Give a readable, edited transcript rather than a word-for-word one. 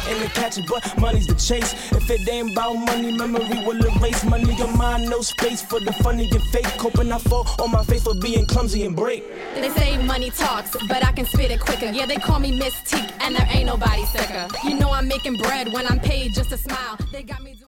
in the catching, but money's the chase. If it ain't about money, memory will erase. Money your mind, no space for the funny and fake. Hoping I fall on my face for being clumsy and break. They say money talks, but I can spit it quicker. Yeah, they call me Mystique, and there ain't nobody sicker. You know I'm making bread when I'm paid just to smile. They got me